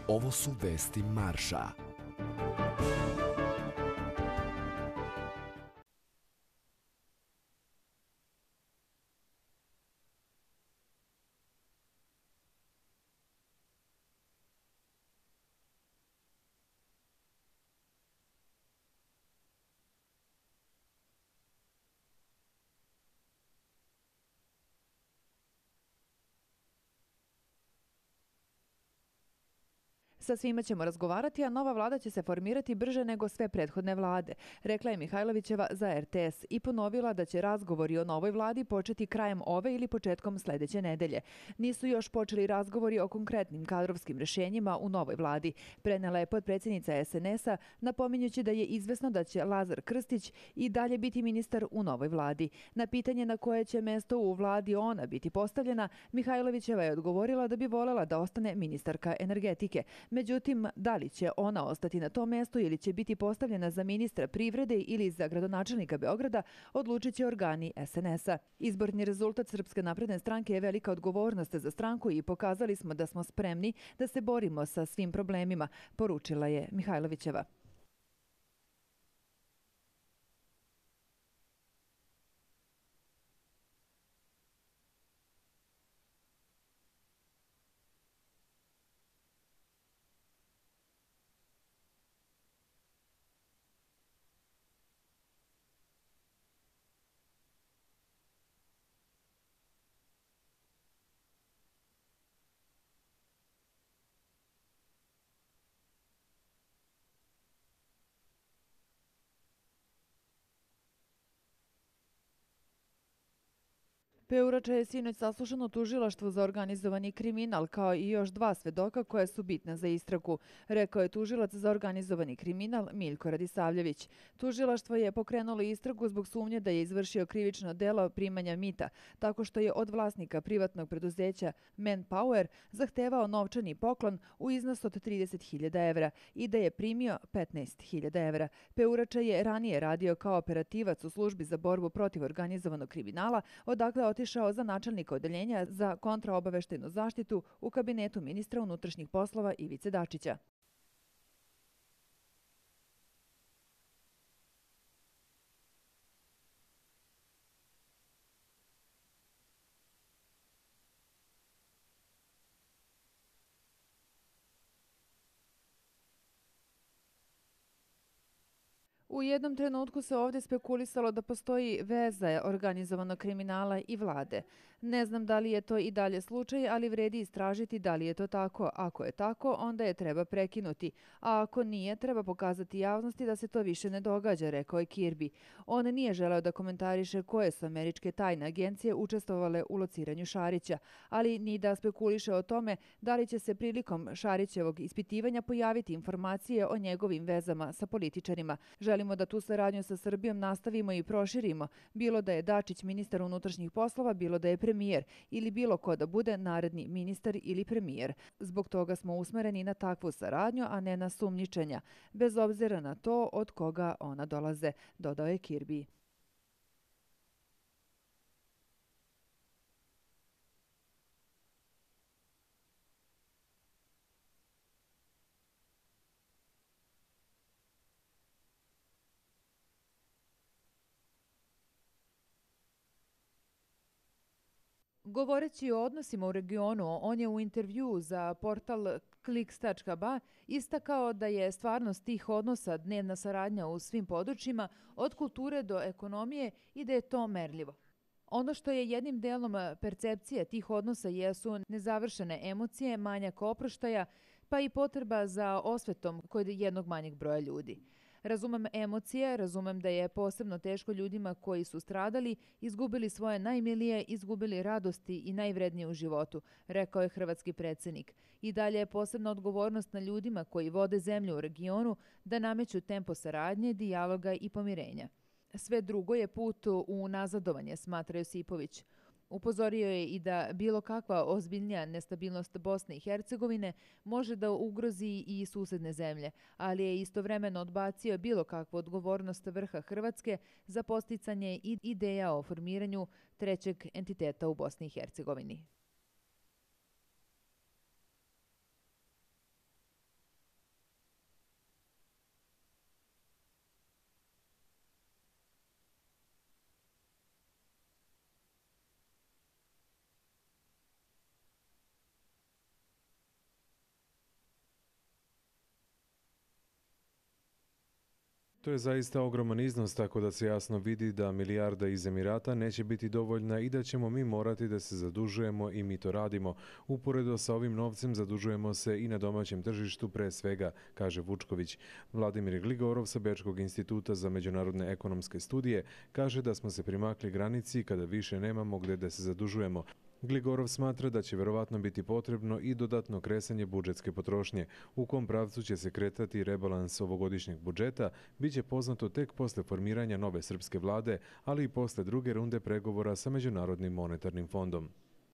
Ovo su vesti Marša. Sa svima ćemo razgovarati, a nova vlada će se formirati brže nego sve prethodne vlade, rekla je Mihajlovićeva za RTS i ponovila da će razgovori o novoj vladi početi krajem ove ili početkom sledeće nedelje. Nisu još počeli razgovori o konkretnim kadrovskim rešenjima u novoj vladi, prenela je potpredsjednica SNS-a, napominjući da je izvesno da će Lazar Krstić i dalje biti ministar u novoj vladi. Na pitanje na koje će mesto u vladi ona biti postavljena, Mihajlovićeva je odgovorila da bi volela da ostane ministarka energetike. Međutim, da li će ona ostati na tom mestu ili će biti postavljena za ministra privrede ili za gradonačelnika Beograda, odlučit će organi SNS-a. Izborni rezultat Srpske napredne stranke je velika odgovornost za stranku i pokazali smo da smo spremni da se borimo sa svim problemima, poručila je Mihajlovićeva. Peurača je sinoć saslušan u tužilaštvu za organizovani kriminal, kao i još dva svedoka koja su bitna za istragu, rekao je tužilac za organizovani kriminal Miljko Radisavljević. Tužilaštvo je pokrenulo istragu zbog sumnje da je izvršio krivično delo primanja mita, tako što je od vlasnika privatnog preduzeća Manpower zahtevao novčani poklon u iznosu od 30.000 evra i da je primio 15.000 evra. Peurača je ranije radio kao operativac u službi za borbu protiv organizovanog kriminala, odakle otišao za načelnika odeljenja za kontraobaveštajnu zaštitu u kabinetu ministra unutrašnjih poslova Ivice Dačića. U jednom trenutku se ovdje spekulisalo da postoji veza organizovanog kriminala i vlade. Ne znam da li je to i dalje slučaj, ali vredi istražiti da li je to tako. Ako je tako, onda je treba prekinuti, a ako nije, treba pokazati javnosti da se to više ne događa, rekao je Kirby. On nije želeo da komentariše koje su američke tajne agencije učestvovale u lociranju Šarića, ali ni da spekuliše o tome da li će se prilikom Šarićevog ispitivanja pojaviti informacije o njegovim vezama sa političarima. Želimo da tu saradnju sa Srbijom nastavimo i proširimo, bilo da je Dačić ministar unutrašnjih poslova, bilo da je premijer ili bilo ko da bude naredni ministar ili premijer. Zbog toga smo usmereni na takvu saradnju, a ne na sumnjičenja, bez obzira na to od koga ona dolaze, dodao je Kirby. Govoreći o odnosima u regionu, on je u intervjuu za portal Kliks.ba istakao da je stvarnost tih odnosa dnevna saradnja u svim područjima, od kulture do ekonomije, i da je to merljivo. Ono što je jednim delom percepcije tih odnosa jesu nezavršene emocije, manjak oproštaja, pa i potreba za osvetom kod jednog manjeg broja ljudi. Razumem emocije, razumem da je posebno teško ljudima koji su stradali, izgubili svoje najmilije, izgubili radosti i najvrednije u životu, rekao je hrvatski predsjednik. I dalje je posebna odgovornost na ljudima koji vode zemlju u regionu da nameću tempo saradnje, dijaloga i pomirenja. Sve drugo je put u nazadovanje, smatra Josipović. Upozorio je i da bilo kakva ozbiljnija nestabilnost Bosne i Hercegovine može da ugrozi i susedne zemlje, ali je istovremeno odbacio bilo kakvu odgovornost vrha Hrvatske za posticanje ideja o formiranju trećeg entiteta u Bosni i Hercegovini. To je zaista ogroman iznos, tako da se jasno vidi da milijarda iz Emirata neće biti dovoljna i da ćemo mi morati da se zadužujemo i mi to radimo. Uporedo sa ovim novcem zadužujemo se i na domaćem tržištu pre svega, kaže Vučković. Vladimir Gligorov sa Bečkog instituta za međunarodne ekonomske studije kaže da smo se primakli granici kada više nemamo gde da se zadužujemo. Gligorov smatra da će verovatno biti potrebno i dodatno kresanje budžetske potrošnje. U kom pravcu će se kretati rebalans ovogodišnjeg budžeta, bit će poznato tek posle formiranja nove srpske vlade, ali i posle druge runde pregovora sa Međunarodnim monetarnim fondom.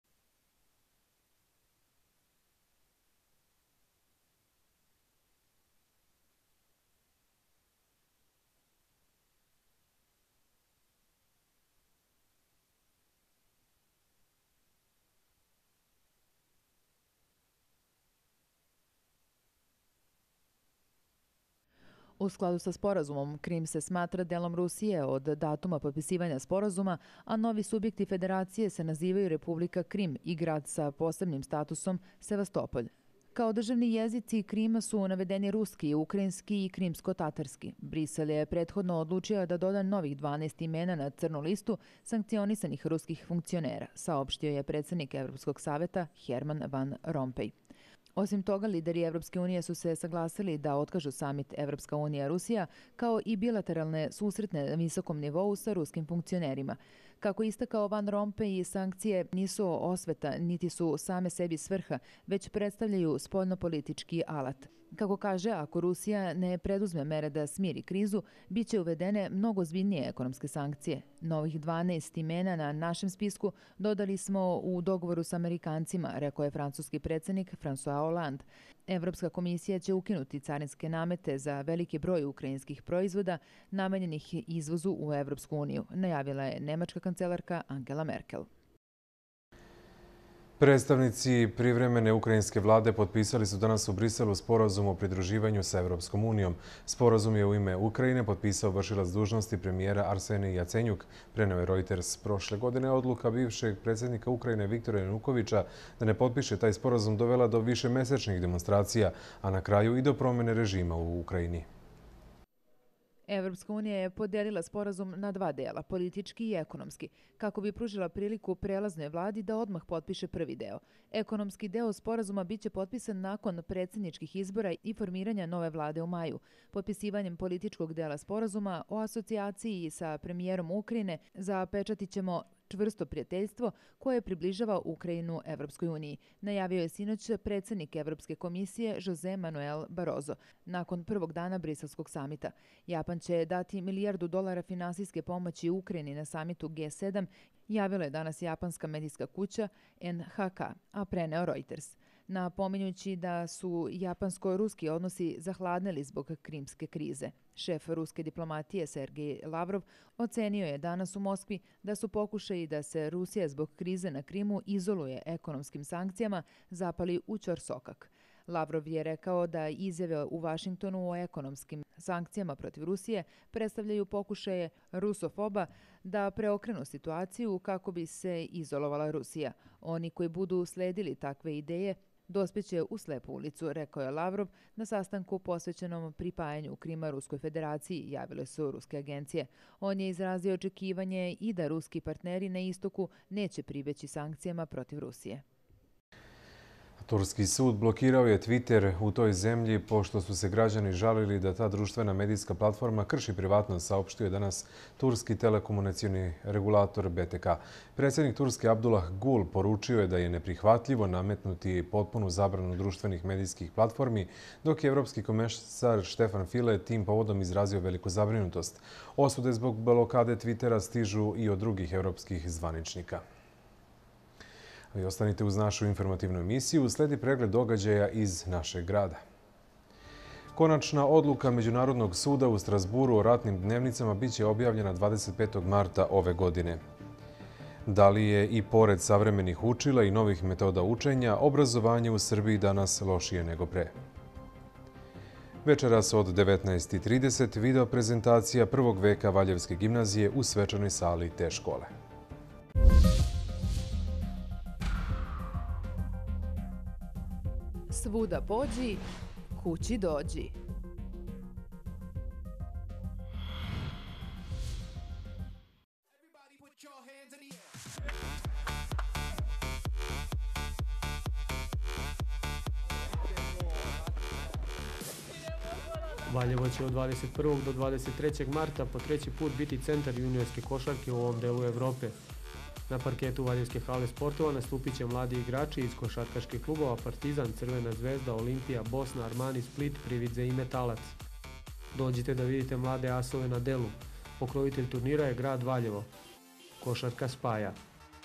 U skladu sa sporazumom, Krim se smatra delom Rusije od datuma potpisivanja sporazuma, a novi subjekti federacije se nazivaju Republika Krim i grad sa posebnim statusom Sevastopolj. Kao državni jezici Krima su navedeni ruski, ukrajinski i krimsko-tatarski. Brisel je prethodno odlučio da doda novih 12 imena na crnu listu sankcionisanih ruskih funkcionera, saopštio je predsjednik Evropskog saveta Herman Van Rompuy. Osim toga, lideri Evropske unije su se saglasili da otkažu samit Evropska unija-Rusija kao i bilateralne susretne na visokom nivou sa ruskim funkcionerima. Kako istakao Van Rompuy, sankcije nisu osveta niti su same sebi svrha, već predstavljaju spoljnopolitički alat. Kako kaže, ako Rusija ne preduzme mere da smiri krizu, bit će uvedene mnogo ozbiljnije ekonomske sankcije. Novih 12 imena na našem spisku dodali smo u dogovoru sa Amerikancima, rekao je francuski predsjednik François Hollande. Evropska komisija će ukinuti carinske namete za veliki broj ukrajinskih proizvoda namenjenih izvozu u Evropsku uniju, najavila je nemačka kancelarka Angela Merkel. Predstavnici privremene ukrajinske vlade potpisali su danas u Briselu sporazum o pridruživanju sa Evropskom unijom. Sporazum je u ime Ukrajine potpisao vršilac dužnosti premijera Arsenij Jacenjuk, preneo je Reuters. Prošle godine odluka bivšeg predsjednika Ukrajine Viktora Janukovića da ne potpiše taj sporazum dovela do višemesečnih demonstracija, a na kraju i do promjene režima u Ukrajini. Evropska unija je podelila sporazum na dva dela, politički i ekonomski, kako bi pružila priliku prelaznoj vladi da odmah potpiše prvi deo. Ekonomski deo sporazuma biće potpisan nakon predsjedničkih izbora i formiranja nove vlade u maju. Potpisivanjem političkog dela sporazuma o asocijaciji sa premijerom Ukrajine zapečatit ćemo čvrsto prijateljstvo koje približava Ukrajinu Evropskoj uniji, najavio je sinoć predsjednik Evropske komisije José Manuel Barroso nakon prvog dana briselskog samita. Japan će dati $1 milijardu finansijske pomoći Ukrajini na samitu G7, javila je danas japanska medijska kuća NHK, a preneo Reuters. Napominjući da su japansko-ruski odnosi zahladneli zbog krimske krize. Šef ruske diplomatije Sergej Lavrov ocenio je danas u Moskvi da su pokušaji da se Rusija zbog krize na Krimu izoluje ekonomskim sankcijama zapali u ćorsokak. Lavrov je rekao da izjave u Vašingtonu o ekonomskim sankcijama protiv Rusije predstavljaju pokušaje rusofoba da preokrenu situaciju kako bi se izolovala Rusija. Oni koji budu sledili takve ideje dospjeće u slepu ulicu, rekao je Lavrov na sastanku posvećenom pripajanju Krima Ruskoj federaciji, javile su ruske agencije. On je izrazio očekivanje i da ruski partneri na istoku neće pribeći sankcijama protiv Rusije. Turski sud blokirao je Twitter u toj zemlji pošto su se građani žalili da ta društvena medijska platforma krši privatnost, saopštio je danas turski telekomunikacioni regulator BTK. Predsjednik Turske Abdullah Gul poručio je da je neprihvatljivo nametnuti potpunu zabranu društvenih medijskih platformi, dok je evropski komesar Štefan File tim povodom izrazio veliku zabrinutost. Osude zbog blokade Twittera stižu i od drugih evropskih zvaničnika. Vi ostanite uz našu informativnu emisiju. Sledi pregled događaja iz našeg grada. Konačna odluka Međunarodnog suda u Strasburu o ratnim dnevnicama biće objavljena 25. marta ove godine. Da li je i pored savremenih učila i novih metoda učenja, obrazovanje u Srbiji danas lošije nego pre? Večeras od 19:30 video prezentacija prvog veka Valjevske gimnazije u svečanoj sali te škole. Svuda pođi, kući dođi. Valjevo će od 21. do 23. marta po treći put biti centar juniorske košarke u ovom delu Evrope. Na parketu Valjevske hale sportova nastupit će mladi igrači iz košarkaških klubova Partizan, Crvena zvezda, Olimpija, Bosna, Armani, Split, Prividze i Metalac. Dođite da vidite mlade asove na delu. Pokrovitelj turnira je grad Valjevo. Košarka spaja.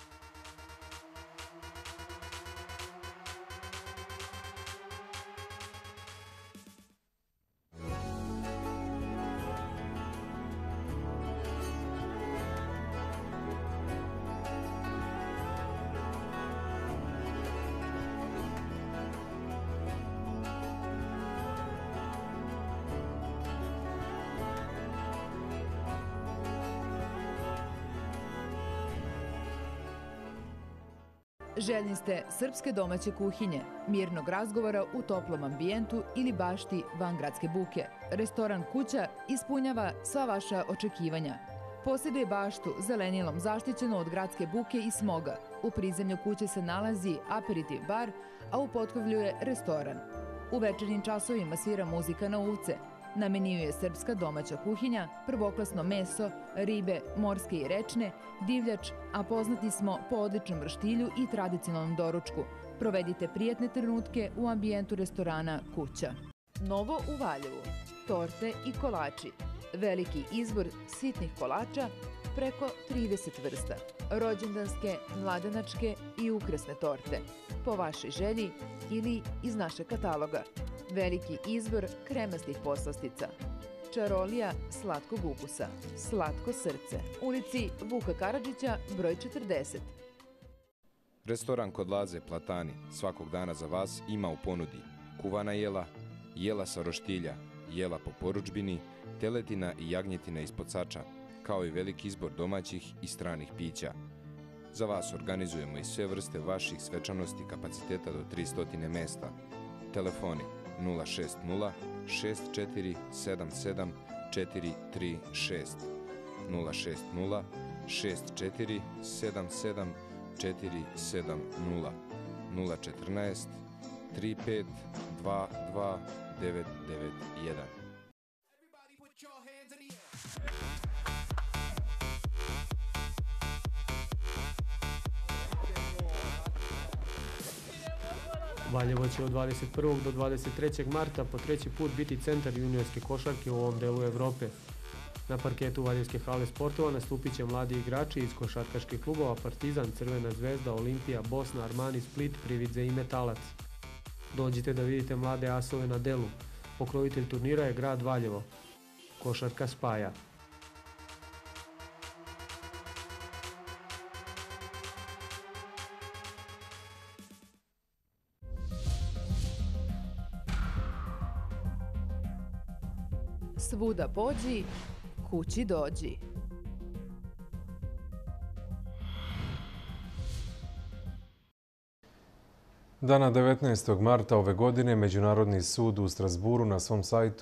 Željni ste srpske domaće kuhinje, mirnog razgovora u toplom ambijentu ili bašti van gradske buke. Restoran Kuća ispunjava sva vaša očekivanja. Posjeduje baštu zelenilom zaštićenu od gradske buke i smoga. U prizemlju kuće se nalazi aperitiv bar, a u potkrovlju je restoran. U večernjim časovima svira muzika na uvce. Na meniju je srpska domaća kuhinja, prvoklasno meso, ribe, morske i rečne, divljač, a poznati smo po odličnom roštilju i tradicionalnom doručku. Provedite prijatne trenutke u ambijentu restorana Kuća. Novo u Valjevu. Torte i kolači. Veliki izbor sitnih kolača, preko 30 vrsta. Rođendanske, mladenačke i ukrasne torte. Po vašoj želji ili iz našeg kataloga. Veliki izbor kremastih poslastica. Čarolija slatkog ukusa. Slatko srce. Ulici Vuka Karadžića, broj 40. Restoran kod Laze Platani svakog dana za vas ima u ponudi kuvana jela, jela sa roštilja, jela po porudžbini, teletina i jagnjetina ispod sača, kao i veliki izbor domaćih i stranih pića. Za vas organizujemo i sve vrste vaših svečanosti kapaciteta do 300 mesta. Telefoni 060 64 77 436 060 64 77 470 014 35 22 991. Valjevo će od 21. do 23. marta po treći put biti centar juniorske košarke u ovom delu Evrope. Na parketu Valjevske hale sportova nastupit će mladi igrači iz košarkaških klubova Partizan, Crvena zvezda, Olimpija, Bosna, Armani, Split, Prividze i Metalac. Dođite da vidite mlade asove na delu. Pokrovitelj turnira je grad Valjevo. Košarka spaja. Svuda pođi, kući dođi. Dana 19. marta ove godine Međunarodni sud u Strasburu na svom sajtu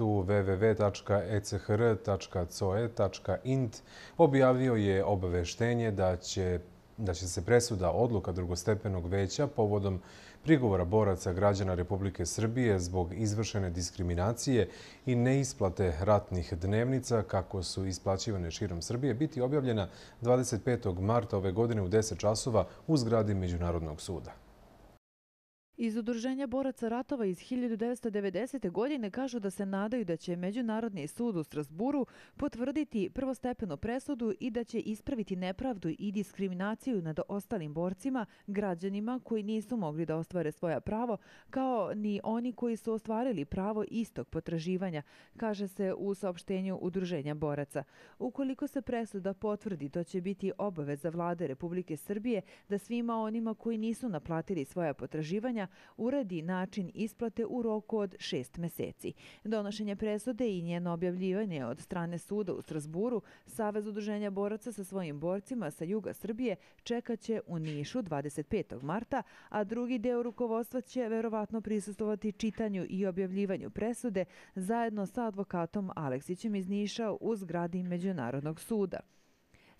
www.echr.coe.int objavio je obaveštenje da će se presuda odluka drugostepenog veća povodom prigovora boraca građana Republike Srbije zbog izvršene diskriminacije i neisplate ratnih dnevnica kako su isplaćivane širom Srbije biti objavljena 25. marta ove godine u 10 časova u zgradi Međunarodnog suda. Iz Udruženja boraca ratova iz 1990. godine kažu da se nadaju da će Međunarodni sud u Strasburu potvrditi prvostepenu presudu i da će ispraviti nepravdu i diskriminaciju nad ostalim borcima, građanima koji nisu mogli da ostvare svoja pravo, kao ni oni koji su ostvarili pravo istog potraživanja, kaže se u saopštenju Udruženja boraca. Ukoliko se presuda potvrdi, to će biti obaveza vlade Republike Srbije da svima onima koji nisu naplatili svoja potraživanja uredi način isplate u roku od 6 meseci. Donošenje presude i njeno objavljivanje od strane suda u Strasburu, Savez udruženja boraca sa svojim borcima sa juga Srbije čekaće u Nišu 25. marta, a drugi deo rukovodstva će verovatno prisustvovati čitanju i objavljivanju presude zajedno sa advokatom Aleksićem iz Niša u zgradi Međunarodnog suda.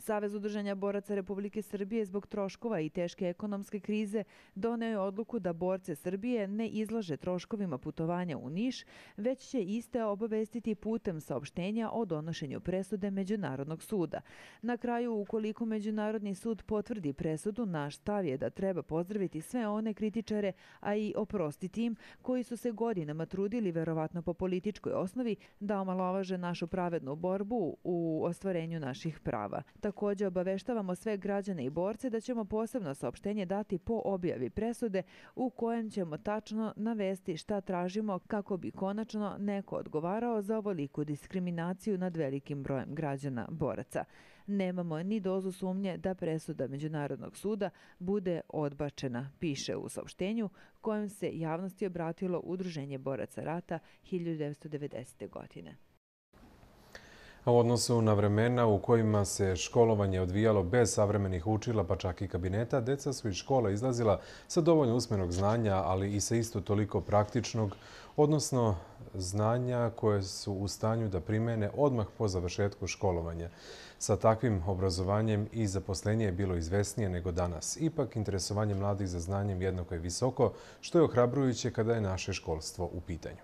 Savez udruženja boraca Republike Srbije zbog troškova i teške ekonomske krize doneo je odluku da borce Srbije ne izlože troškovima putovanja u Niš, već će iste obavestiti putem saopštenja o donošenju presude Međunarodnog suda. Na kraju, ukoliko Međunarodni sud potvrdi presudu, naš stav je da treba pozdraviti sve one kritičare, a i oprostiti im, koji su se godinama trudili, verovatno po političkoj osnovi, da omalovaže našu pravednu borbu u ostvarenju naših prava. Također obaveštavamo sve građane i borce da ćemo posebno saopštenje dati po objavi presude u kojem ćemo tačno navesti šta tražimo kako bi konačno neko odgovarao za ovoliku diskriminaciju nad velikim brojem građana boraca. Nemamo ni dozu sumnje da presuda Međunarodnog suda bude odbačena, piše u saopštenju kojem se javnosti obratilo Udruženje boraca rata 1990. godine. U odnosu na vremena u kojima se školovanje odvijalo bez savremenih učila, pa čak i kabineta, deca su iz škola izlazila sa dovoljno usmenog znanja, ali i sa isto toliko praktičnog, odnosno znanja koje su u stanju da primene odmah po završetku školovanja. Sa takvim obrazovanjem i zaposlenje je bilo izvesnije nego danas. Ipak, interesovanje mladih za znanjem jednako je visoko, što je ohrabrujuće kada je naše školstvo u pitanju.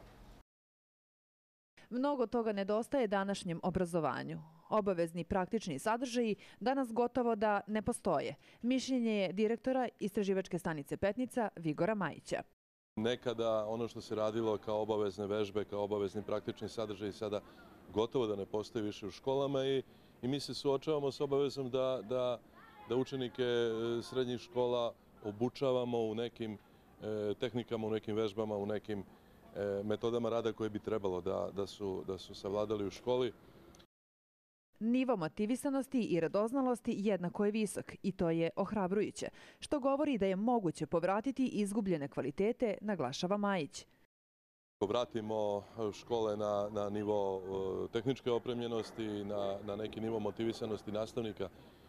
Mnogo toga nedostaje današnjem obrazovanju. Obavezni praktični sadržaji danas gotovo da ne postoje. Mišljenje je direktora Istraživačke stanice Petnica Vigora Majića. Nekada ono što se radilo kao obavezne vežbe, kao obavezni praktični sadržaji sada gotovo da ne postoji više u školama i mi se suočavamo s obavezom da učenike srednjih škola obučavamo u nekim tehnikama, u nekim vežbama, u nekim metodama rada koje bi trebalo da su savladali u školi. Nivo motivisanosti i radoznalosti jednako je visok i to je ohrabrujuće, što govori da je moguće povratiti izgubljene kvalitete, naglašava Majić. Vratimo škole na nivo tehničke opremljenosti, na neki nivo motivisanosti nastavnika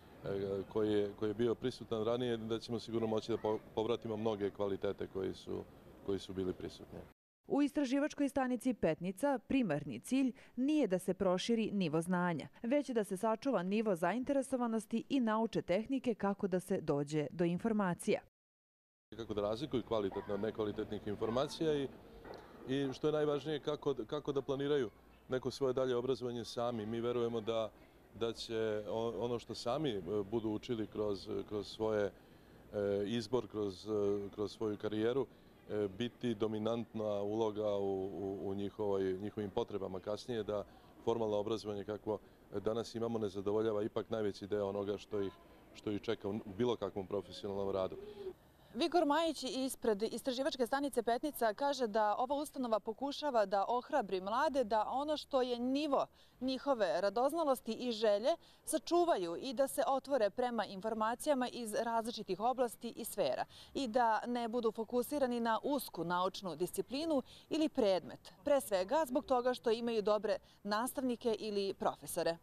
koji je bio prisutan ranije, da ćemo sigurno moći da povratimo mnoge kvalitete koji su bili prisutni. U Istraživačkoj stanici Petnica primarni cilj nije da se proširi nivo znanja, već da se sačuva nivo zainteresovanosti i nauče tehnike kako da se dođe do informacija. Kako da razlikuju kvalitetne od nekvalitetnih informacija i što je najvažnije kako da planiraju neko svoje dalje obrazovanje sami. Mi verujemo da će ono što sami budu učili kroz svoje izbor, kroz svoju karijeru, biti dominantna uloga u njihovim potrebama kasnije, da formalno obrazovanje kakvo danas imamo ne zadovoljava ipak najveći deo onoga što ih čeka u bilo kakvom profesionalnom radu. Vigor Majić ispred Istraživačke stanice Petnica kaže da ova ustanova pokušava da ohrabri mlade, da ono što je nivo njihove radoznalosti i želje sačuvaju i da se otvore prema informacijama iz različitih oblasti i sfera i da ne budu fokusirani na usku naučnu disciplinu ili predmet, pre svega zbog toga što imaju dobre nastavnike ili profesore.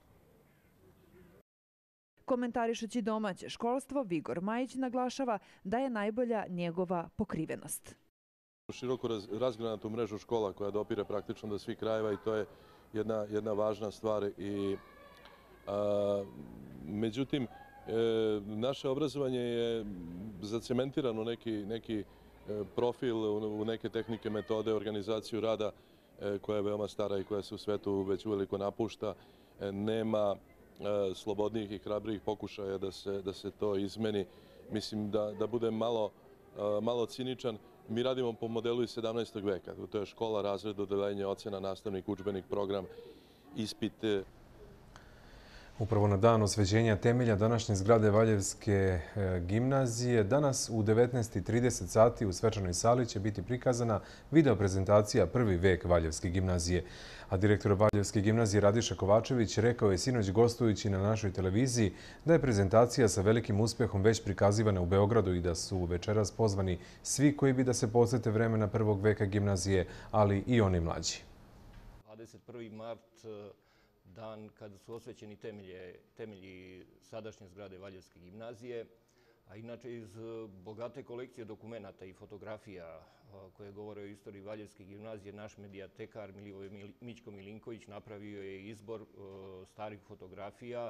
Komentarišući domaće školstvo, Vigor Majić naglašava da je najbolja njegova pokrivenost. Široko razgranatu mrežu škola koja dopire praktično do svih krajeva i to je jedna važna stvar. Međutim, naše obrazovanje je zacementirano neki profil, u neke tehnike, metode, organizaciju rada koja je veoma stara i koja se u svetu već uveliko napušta. Nema slobodnijih i hrabrijih pokušaja da se to izmeni. Mislim da budem malo ciničan. Mi radimo po modelu iz 17. veka. To je škola, razred, odeljenje, ocena, nastavnik, udžbenik, program, ispit. Upravo na dan osvećenja temelja današnje zgrade Valjevske gimnazije, danas u 19:30 sati u svečanoj sali će biti prikazana video prezentacija Prvi vek Valjevske gimnazije. A direktor Valjevske gimnazije Radiša Kovačević rekao je sinoć gostujući na našoj televiziji da je prezentacija sa velikim uspjehom već prikazivana u Beogradu i da su večeras pozvani svi koji bi da se posjete vremena Prvog veka gimnazije, ali i oni mlađi. 21. mart, dan kada su osvećeni temelji sadašnje zgrade Valjevske gimnazije, a inače iz bogate kolekcije dokumenata i fotografija koje govore o istoriji Valjevske gimnazije, naš medijatekar Milivoje Mićko Milinković napravio je izbor starih fotografija,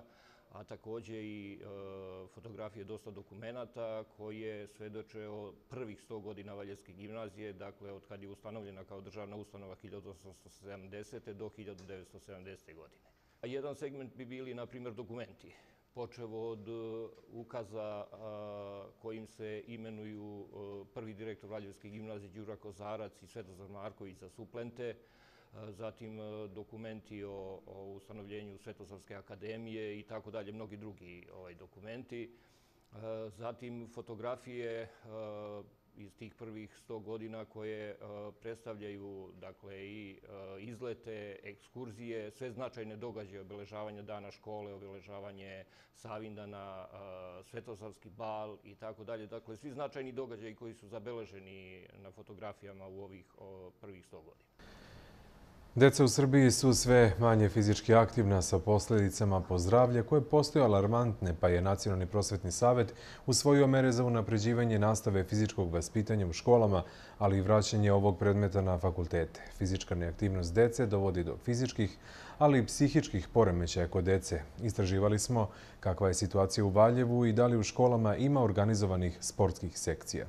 a također i fotografije dosta dokumenata koje svedoče o prvih 100 godina Valjevske gimnazije, dakle od kad je ustanovljena kao državna ustanova 1870. do 1970. godine. Jedan segment bi bili, na primjer, dokumenti. Počev od ukaza kojim se imenuju prvi direktor Valjevske gimnazije Đura Kozarac i Svetozar Marković za suplente, zatim dokumenti o ustanovljenju Svetozarske akademije i tako dalje, mnogi drugi dokumenti. Zatim fotografije iz tih prvih 100 godina koje predstavljaju i izlete, ekskurzije, sve značajne događaje, obeležavanje dana škole, obeležavanje Savindana, Svetozarski bal i tako dalje. Dakle, svi značajni događaji koji su zabeleženi na fotografijama u ovih prvih 100 godina. Deca u Srbiji su sve manje fizički aktivna sa posljedicama po zdravlje koje postoje alarmantne, pa je Nacionalni prosvetni savet usvojio mere za unapređivanje nastave fizičkog vaspitanja u školama, ali i vraćanje ovog predmeta na fakultete. Fizička neaktivnost dece dovodi do fizičkih, ali i psihičkih poremećaja kod dece. Istraživali smo kakva je situacija u Valjevu i da li u školama ima organizovanih sportskih sekcija.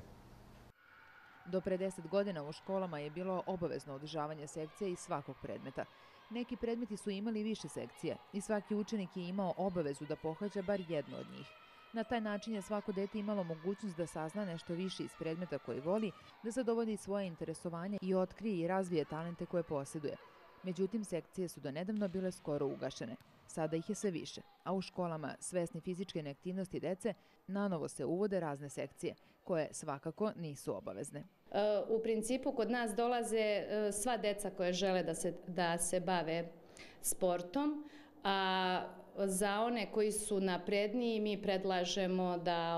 Do pre 10 godina u školama je bilo obavezno održavanje sekcija iz svakog predmeta. Neki predmeti su imali više sekcija i svaki učenik je imao obavezu da pohađa bar jednu od njih. Na taj način je svako dete imalo mogućnost da sazna nešto više iz predmeta koji voli, da zadovolji svoje interesovanje i otkrije i razvije talente koje posjeduje. Međutim, sekcije su donedavno bile skoro ugašene. Sada ih je sve više, a u školama svesni fizičke neaktivnosti dece nanovo se uvode razne sekcije, koje svakako nisu obavezne. U principu kod nas dolaze sva deca koje žele da se bave sportom, a za one koji su napredniji mi predlažemo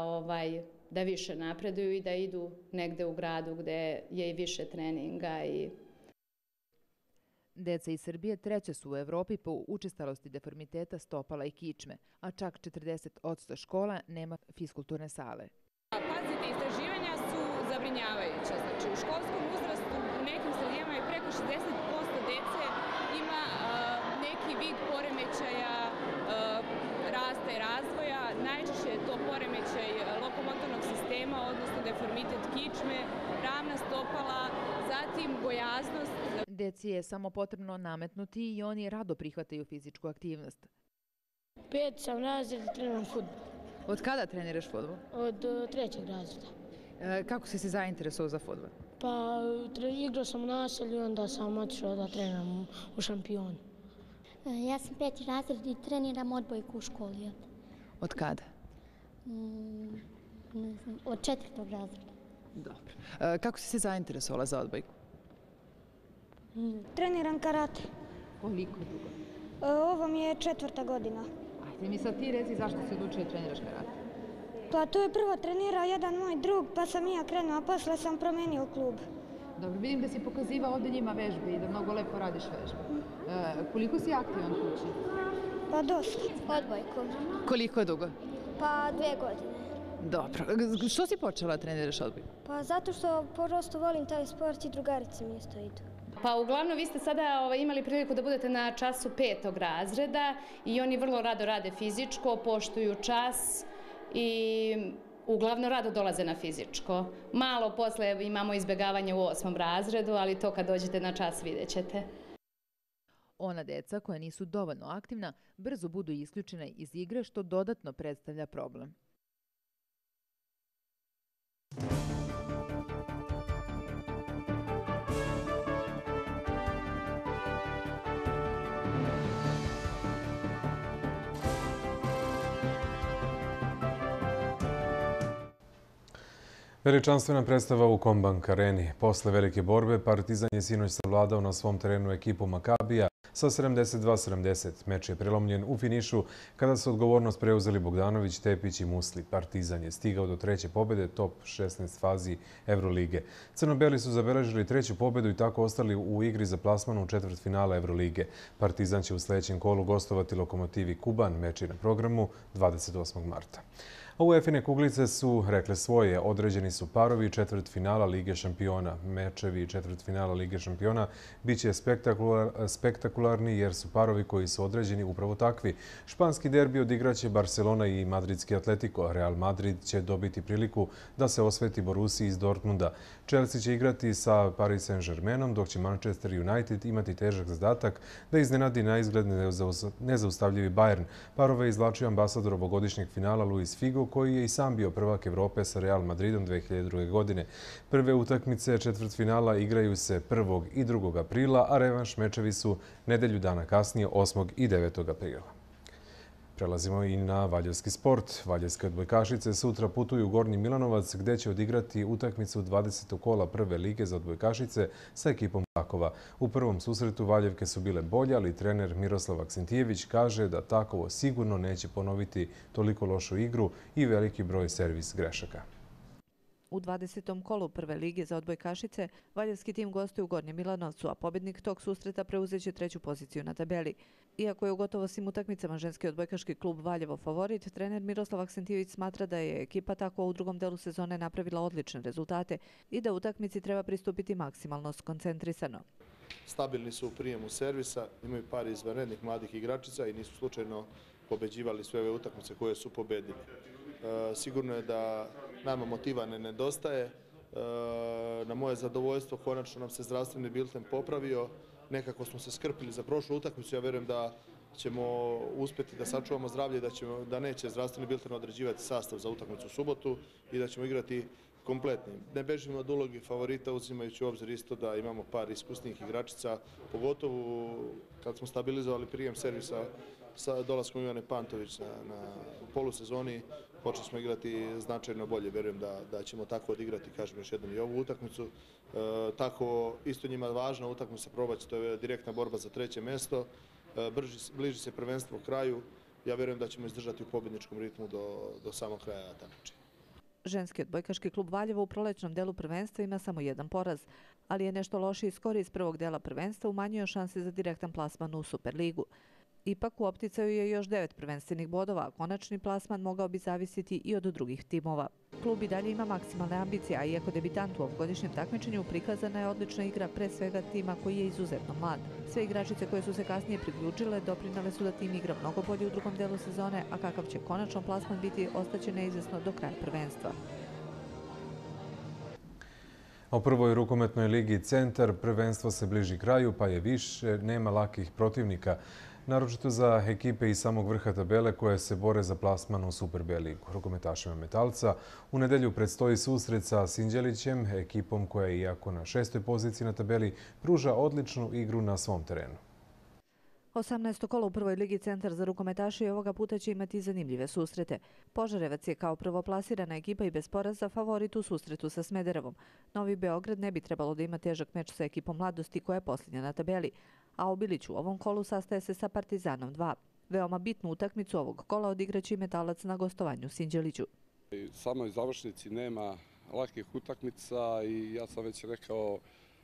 da više napreduju i da idu negde u gradu gde je i više treninga. Deca iz Srbije treće su u Evropi po učestalosti deformiteta stopala i kičme, a čak 40% škola nema fiskulturne sale. Pazite, istraživanja su zabrinjavajuća. Znači, u školskom uzrastu u nekim sredinama je preko 60% dece ima neki vid poremećaja rasta i razvoja. Najčešće je to poremećaj lokomotornog sistema, odnosno deformitet kičme, ravna stopala, zatim gojaznost. Deci je samo potrebno nametnuti i oni rado prihvataju fizičku aktivnost. 5 sam razred i treniram fudbal. Od kada treniraš fudbal? Od 3. razreda. Kako si se zainteresovao za fudbal? Pa igrao sam u naselju i onda sam otišao da treniram u Šampionu. Ja sam 5. razred i treniram odbojku u školi. Od kada? Ne znam, od 4. razreda. Dobro. Kako si se zainteresovala za odbojku? Treniram karate. Koliko dugo? Ovo mi je 4. godina. Ajde mi sad ti reci zašto si odlučio da treniraš karate? Pa to je prvo trenirao jedan moj drug, pa sam i ja krenuo, a posle sam promenio klub. Dobro, vidim da si pokazivao ovdje njima vežbe i da mnogo lepo radiš vežbe. Koliko si aktivan kući? Pa dosta. Odbojkom. Koliko je dugo? Pa 2 godine. Dobro. Što si počela treniraš odbojku? Pa zato što prosto volim taj sport i drugarice mi isto idu. Pa uglavnom vi ste sada imali priliku da budete na času 5. razreda i oni vrlo rado rade fizičko, poštuju čas i uglavnom rado dolaze na fizičko. Malo posle imamo izbjegavanje u 8. razredu, ali to kad dođete na čas vidjet ćete. Ona deca koja nisu dovoljno aktivna brzo budu isključene iz igre što dodatno predstavlja problem. Veličanstvena predstava u Kombank areni. Posle velike borbe, Partizan je sinoć savladao na svom terenu ekipu Makabija sa 72-70. Meč je prelomljen u finišu kada su odgovornost preuzeli Bogdanović, Tepić i Musli. Partizan je stigao do 3. pobjede top 16 fazi Evrolige. Crno-beli su zabeležili 3. pobjedu i tako ostali u igri za plasman u četvrtfinala Evrolige. Partizan će u sljedećem kolu gostovati Lokomotivi Kuban. Meč je na programu 28. marta. A UEFA-ine kuglice su rekle svoje. Određeni su parovi četvrtfinala Lige šampiona. Mečevi četvrtfinala Lige šampiona biće spektakularni jer su parovi koji su određeni upravo takvi. Španski derbi odigraće Barcelona i madridski Atletico. Real Madrid će dobiti priliku da se osveti Borussiji iz Dortmunda. Chelsea će igrati sa Paris Saint-Germainom, dok će Manchester United imati težak zadatak da iznenadi na izgled nezaustavljivi Bayern. Parove izvlačio ambasador ovogodišnjeg finala Luis Figo, koji je i sam bio prvak Evrope sa Real Madridom 2002. godine. Prve utakmice četvrtfinala igraju se 1. i 2. aprila, a revanš mečevi su nedelju dana kasnije 8. i 9. aprila. Prelazimo i na valjevski sport. Valjevske odbojkašice sutra putuju u Gornji Milanovac gdje će odigrati utakmicu 20. kola prve lige za odbojkašice sa ekipom Takova. U prvom susretu Valjevke su bile bolje, ali trener Miroslav Aksentijević kaže da Takovo sigurno neće ponoviti toliko lošu igru i veliki broj servis grešaka. U 20. kolu prve lige za odbojkašice valjevski tim gostuje u Gornjem Milanovcu, a pobjednik tog susreta preuzeće 3. poziciju na tabeli. Iako je u gotovo svim utakmicama ženski odbojkaški klub Valjevo favorit, trener Miroslav Aksentijević smatra da je ekipa tako u drugom delu sezone napravila odlične rezultate i da utakmici treba pristupiti maksimalno skoncentrisano. Stabilni su u prijemu servisa, imaju par izvanrednih mladih igračica i nisu slučajno pobeđivali sve ove utakmice koje su pobedili. Sigurno je da nama motiva ne nedostaje. Na moje zadovoljstvo konačno nam se zdravstveni bilten popravio. Nekako smo se skrpili za prošlu utakmicu. Ja vjerujem da ćemo uspjeti da sačuvamo zdravlje, da neće zdravstveni bilten određivati sastav za utakmicu u subotu i da ćemo igrati kompletni. Ne bežimo od ulogi favorita, uzimajući u obzir isto da imamo par iskusnih igračica, pogotovo kad smo stabilizovali prijem servisa sa dolaskom Ivane Pantović na polusezoni. Počeli smo igrati značajno bolje. Vjerujem da ćemo tako odigrati, kažem još jednom, i ovu utakmicu. Tako isto njima važna utakmica probaći, to je direktna borba za 3. mjesto. Bliži se prvenstvo kraju. Ja vjerujem da ćemo izdržati u pobjedničkom ritmu do samog kraja takmičenja. Ženski odbojkaški klub Valjevo u prolećnom delu prvenstva ima samo 1 poraz, ali je nešto lošiji skor iz prvog dela prvenstva umanjio šanse za direktan plasman u Superligu. Ipak u opticaju je još 9 prvenstvenih bodova, a konačni plasman mogao bi zavisiti i od drugih timova. Klub i dalje ima maksimalne ambicije, a iako debitant u ovogodišnjem takmičenju, prikazana je odlična igra pre svega tima koji je izuzetno mlad. Sve igračice koje su se kasnije priključile doprinale su da tim igra mnogo bolje u drugom delu sezone, a kakav će konačan plasman biti ostaće neizvjesno do kraja prvenstva. U prvoj rukometnoj ligi Centar prvenstvo se bliži kraju, pa je više nema lakih protivnika, naročito za ekipe iz samog vrha tabele koje se bore za plasman u Super B ligu. Rukometašima Metalca u nedelju predstoji susret sa Sinđelićem, ekipom koja je, iako na 6. poziciji na tabeli, pruža odličnu igru na svom terenu. 18. kolo u prvoj ligi Centar za rukometaše ovoga puta će imati zanimljive susrete. Požarevac je kao prvoplasirana ekipa i bez poraza favorit u susretu sa Smederevom. Novi Beograd ne bi trebalo da ima težak meč sa ekipom Mladosti koja je posljednja na tabeli, a Obilić u ovom kolu sastaje se sa Partizanom 2. Veoma bitnu utakmicu ovog kola odigraće i Metalac na gostovanju Sinđeliću. U samoj završnici nema lakih utakmica i ja sam već rekao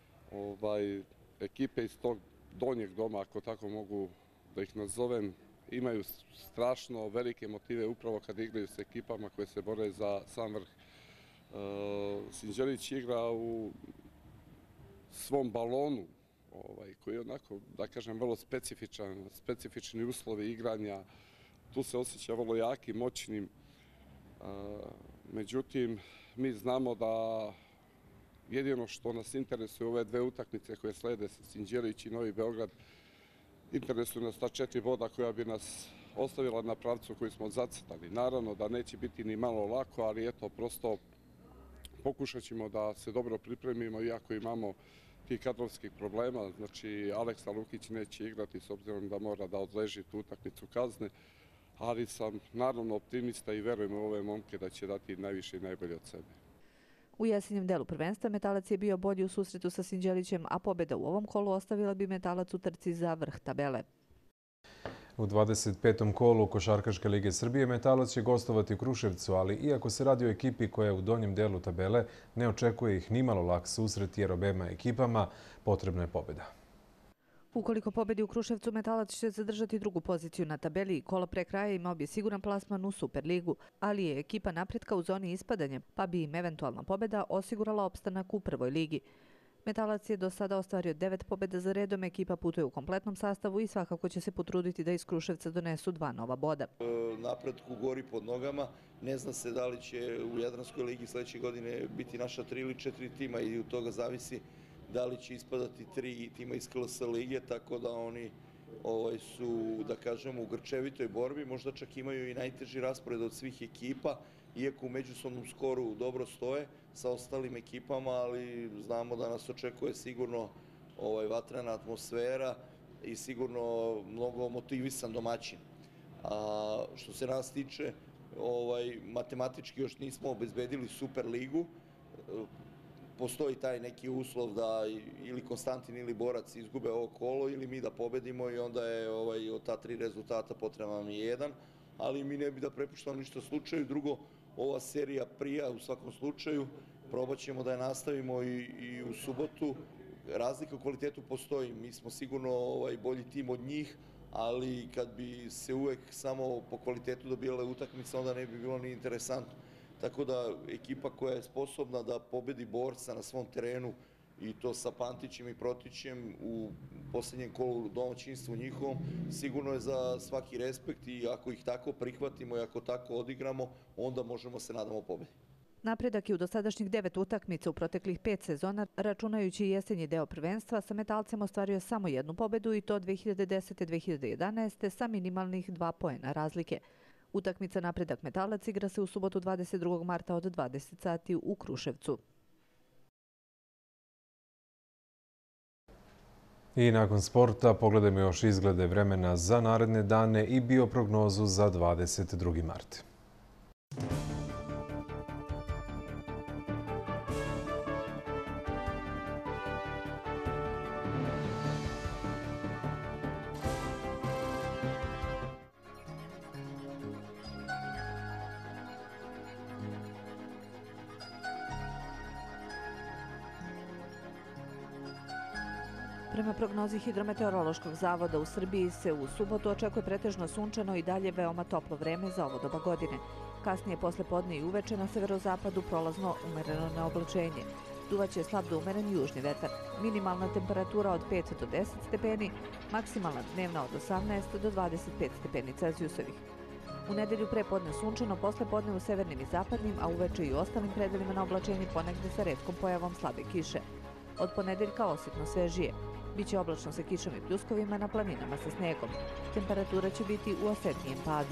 ekipe iz tog donjeg doma, ako tako mogu da ih nazovem, imaju strašno velike motive upravo kad igraju s ekipama koje se bore za sam vrh. Sinđelić igra u svom balonu, koji je onako, da kažem, vrlo specifični uslovi igranja. Tu se osjeća vrlo jakim, moćnim. Međutim, mi znamo da jedino što nas interesuje ove 2 utakmice koje slede sa Sinđelić i Novi Beograd, interesuju nas ta 4 boda koja bi nas ostavila na pravcu koji smo zacrtali. Naravno da neće biti ni malo lako, ali eto, prosto pokušat ćemo da se dobro pripremimo, iako imamo tih kadrovskih problema. Znači, Aleksa Lukić neće igrati s obzirom da mora da odleži tu utakmicu kazne, ali sam naravno optimista i verujem u ove momke da će dati najviše i najbolje od sebe. U jesenjem delu prvenstva Metalac je bio bolji u susretu sa Sinđelićem, a pobjeda u ovom kolu ostavila bi Metalac u trci za vrh tabele. U 25. kolu Košarkaške lige Srbije Metalac će gostovati u Kruševcu, ali iako se radi o ekipi koja je u donjem delu tabele, ne očekuje ih nimalo lak susret jer obema ekipama potrebna je pobjeda. Ukoliko pobedi u Kruševcu, Metalac će zadržati drugu poziciju na tabeli i kolo pre kraja imao bi siguran plasman u Superligu, ali je ekipa napretka u zoni ispadanja, pa bi im eventualna pobeda osigurala opstanak u prvoj ligi. Metalac je do sada ostvario 9 pobjeda za redom, ekipa putuje u kompletnom sastavu i svakako će se potruditi da iz Kruševca donesu 2 nova boda. Napretku gori pod nogama, ne zna se da li će u Jadranskoj ligi sledeće godine biti naša 3 ili 4 tima i od toga zavisi da li će ispadati 3 tima iz KLS lige, tako da oni su, da kažemo, u grčevitoj borbi, možda čak imaju i najteži raspored od svih ekipa, iako u međusobnom skoru dobro stoje sa ostalim ekipama, ali znamo da nas očekuje sigurno vatrena atmosfera i sigurno mnogo motivisan domaćin. A što se nas tiče, matematički još nismo obezbedili Superligu, postoji taj neki uslov da ili Konstantin ili Borac izgube ovo kolo ili mi da pobedimo i onda je od ta 3 rezultata potreban nam je 1, ali mi ne bi da prepuštamo ništa slučaju. Drugo, ova serija prija u svakom slučaju, probat ćemo da je nastavimo i u subotu. Razlika u kvalitetu postoji, mi smo sigurno bolji tim od njih, ali kad bi se uvek samo po kvalitetu dobijale utakmice, onda ne bi bilo ni interesantno. Tako da ekipa koja je sposobna da pobedi Borca na svom terenu i to sa Pantićem i Protićem u posljednjem kolu domaćinstvu njihovom, sigurno je za svaki respekt i ako ih tako prihvatimo i ako tako odigramo, onda možemo se nadamo pobedi. Napredak je u dosadašnjih 9 utakmica u proteklih 5 sezona, računajući i jesenji deo prvenstva, sa Metalcem ostvario samo 1 pobedu i to 2010-2011 sa minimalnih 2 poena razlike. Utakmica Napredak Metalac igra se u subotu 22. marta od 20 sati u Kruševcu. I nakon sporta pogledajmo još izglede vremena za naredne dane i bioprognozu za 22. mart. Prema prognozi Hidrometeorološkog zavoda u Srbiji se u subotu očekuje pretežno sunčano i dalje veoma toplo vreme za ovo doba godine. Kasnije posle podne i uveče na severozapadu prolazno umereno neoblačenje. Duvaće slab do umeren južni vetar. Minimalna temperatura od 5 do 10 stepeni, maksimalna dnevna od 18 do 25 stepeni Celzijusovih. U nedelju prepodne sunčano, posle podne u severnim i zapadnim, a uveče i u ostalim predelima na oblačenje ponegde sa retkom pojavom slabe kiše. Od ponedeljka osjetno svežije. Biće oblačno sa kišom i pljuskovima na planinama sa snegom. Temperatura će biti u osetnijem padu.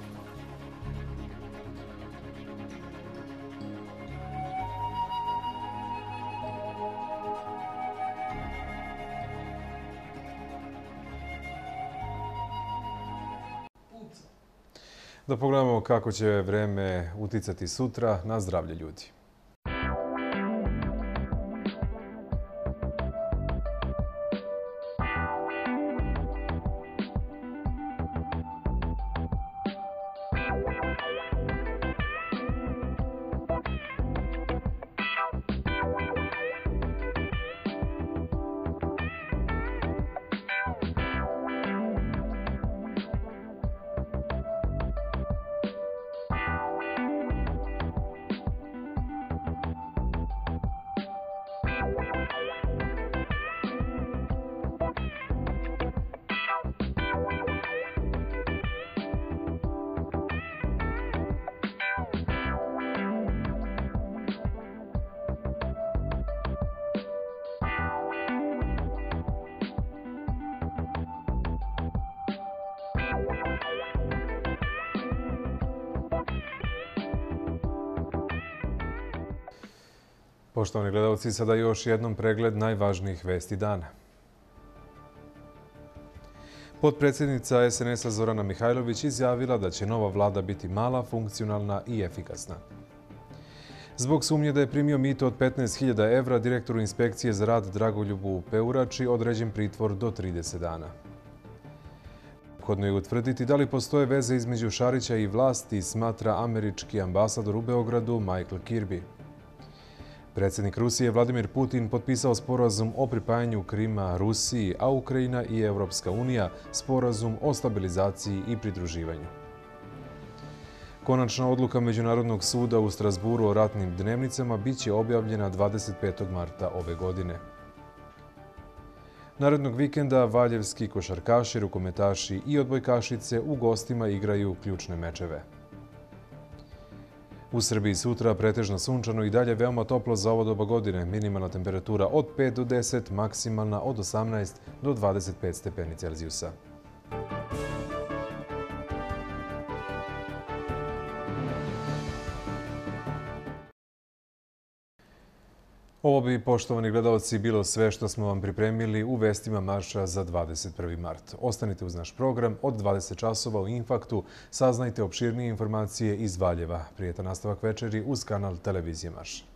Da pogledamo kako će vreme uticati sutra na zdravlje ljudi. Poštovani gledalci, sada još jednom pregled najvažnijih vesti dana. Potpredsjednica SNS-a Zorana Mihajlović izjavila da će nova vlada biti mala, funkcionalna i efikasna. Zbog sumnje da je primio mito od 15.000 evra, direktoru inspekcije za rad Dragoljubu Peurači određen pritvor do 30 dana. Neophodno je utvrditi da li postoje veze između Šarića i vlasti, smatra američki ambasador u Beogradu Michael Kirby. Predsjednik Rusije Vladimir Putin potpisao sporazum o pripajanju Krima Rusiji, a Ukrajina i Evropska unija sporazum o stabilizaciji i pridruživanju. Konačna odluka Međunarodnog suda u Strasburu o ratnim dnevnicama biće objavljena 25. marta ove godine. Narednog vikenda valjevski košarkaši, rukometaši i odbojkašice u gostima igraju ključne mečeve. U Srbiji sutra pretežno sunčano i dalje veoma toplo za ovo doba godine. Minimalna temperatura od 5 do 10, maksimalna od 18 do 25 stepeni Celzijusa. Ovo bi, poštovani gledalci, bilo sve što smo vam pripremili u vestima marša za 21. mart. Ostanite uz naš program od 20 časova u Infaktu. Saznajte opširnije informacije iz Valjeva. Prijetan nastavak večeri uz kanal Televizije Marš.